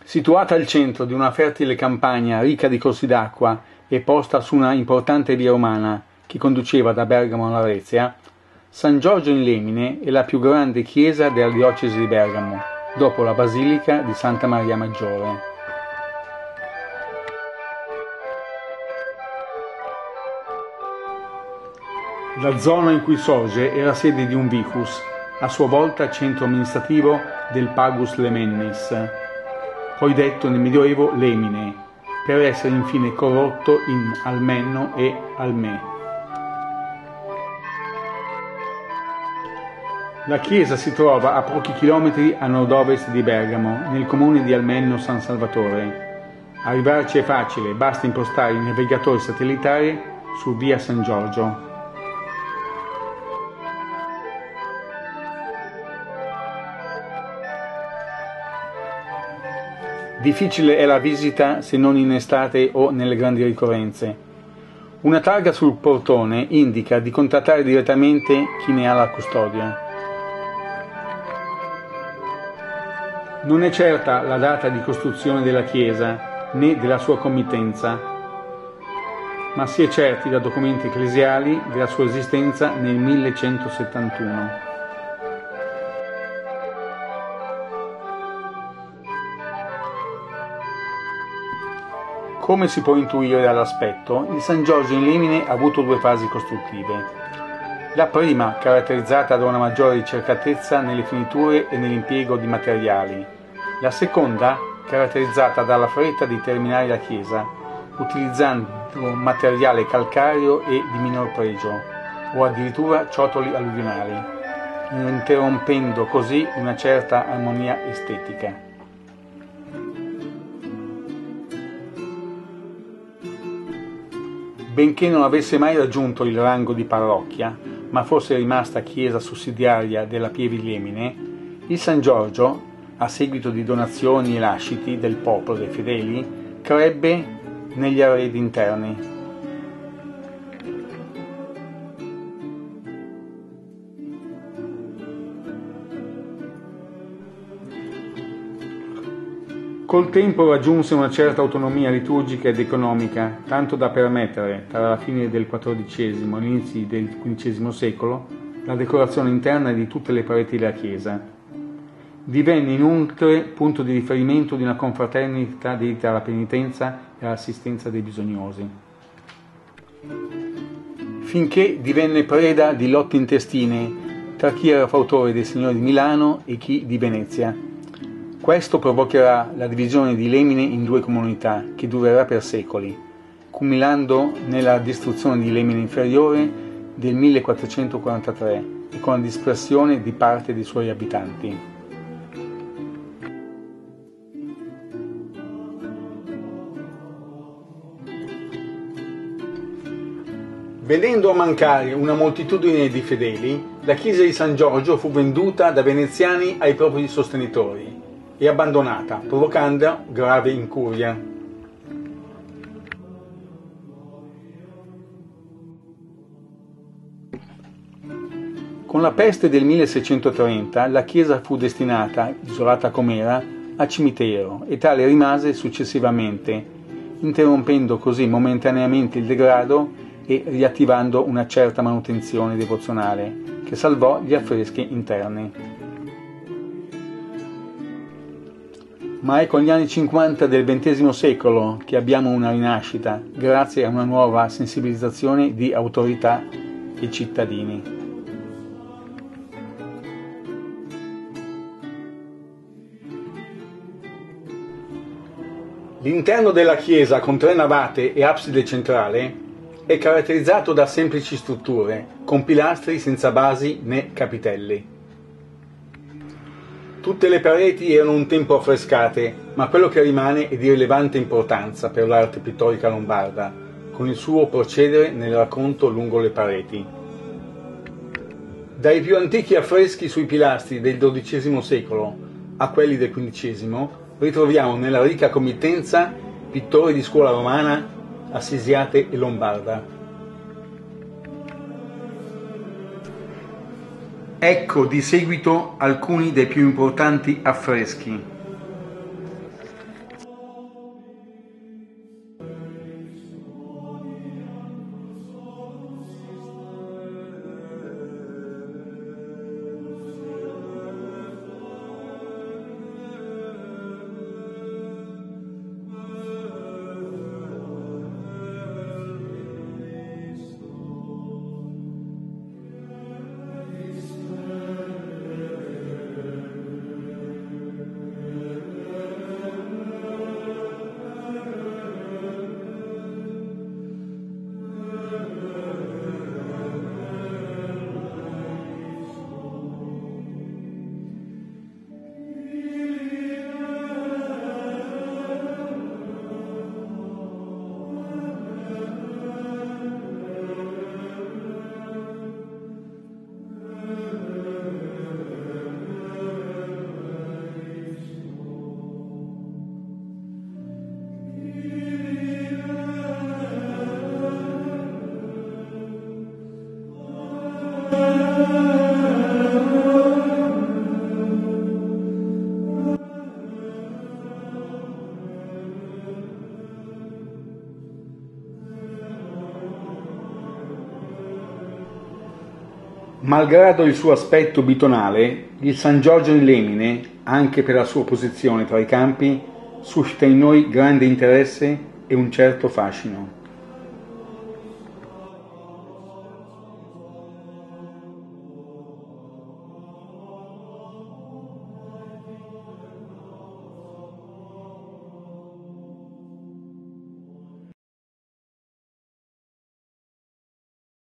Situata al centro di una fertile campagna ricca di corsi d'acqua e posta su una importante via romana che conduceva da Bergamo a Lavezia, San Giorgio in Lemine è la più grande chiesa della diocesi di Bergamo, dopo la basilica di Santa Maria Maggiore. La zona in cui sorge era sede di un vicus, a sua volta centro amministrativo del Pagus Lemennis, poi detto nel Medioevo Lemine, per essere infine corrotto in Almenno e Almè. La chiesa si trova a pochi chilometri a nord-ovest di Bergamo, nel comune di Almenno San Salvatore. Arrivarci è facile, basta impostare il navigatore satellitare su via San Giorgio. Difficile è la visita se non in estate o nelle grandi ricorrenze. Una targa sul portone indica di contattare direttamente chi ne ha la custodia. Non è certa la data di costruzione della chiesa né della sua committenza, ma si è certi da documenti ecclesiali della sua esistenza nel 1171. Come si può intuire dall'aspetto, il San Giorgio in Lemine ha avuto due fasi costruttive. La prima, caratterizzata da una maggiore ricercatezza nelle finiture e nell'impiego di materiali. La seconda, caratterizzata dalla fretta di terminare la chiesa, utilizzando materiale calcareo e di minor pregio, o addirittura ciotoli alluvionali, interrompendo così una certa armonia estetica. Benché non avesse mai raggiunto il rango di parrocchia, ma fosse rimasta chiesa sussidiaria della Pievi Lemine, il San Giorgio, a seguito di donazioni e lasciti del popolo dei fedeli, crebbe negli arredi interni. Col tempo raggiunse una certa autonomia liturgica ed economica, tanto da permettere, tra la fine del XIV e l'inizio del XV secolo, la decorazione interna di tutte le pareti della chiesa. Divenne inoltre punto di riferimento di una confraternita dedita alla penitenza e all'assistenza dei bisognosi. Finché divenne preda di lotte intestine tra chi era fautore dei signori di Milano e chi di Venezia. Questo provocherà la divisione di Lemine in due comunità, che durerà per secoli, culminando nella distruzione di Lemine Inferiore del 1443 e con la dispersione di parte dei suoi abitanti. Vedendo mancare una moltitudine di fedeli, la chiesa di San Giorgio fu venduta da veneziani ai propri sostenitori e abbandonata, provocando grave incuria. Con la peste del 1630 la chiesa fu destinata, isolata com'era, a cimitero e tale rimase successivamente, interrompendo così momentaneamente il degrado e riattivando una certa manutenzione devozionale che salvò gli affreschi interni. Ma è con gli anni 50 del XX secolo che abbiamo una rinascita, grazie a una nuova sensibilizzazione di autorità e cittadini. L'interno della chiesa, con 3 navate e abside centrale, è caratterizzato da semplici strutture, con pilastri senza basi né capitelli. Tutte le pareti erano un tempo affrescate, ma quello che rimane è di rilevante importanza per l'arte pittorica lombarda, con il suo procedere nel racconto lungo le pareti. Dai più antichi affreschi sui pilastri del XII secolo a quelli del XV, ritroviamo nella ricca committenza pittori di scuola romana, assisiate e lombarda. Ecco di seguito alcuni dei più importanti affreschi. Malgrado il suo aspetto bitonale, il San Giorgio in Lemine, anche per la sua posizione tra i campi, suscita in noi grande interesse e un certo fascino.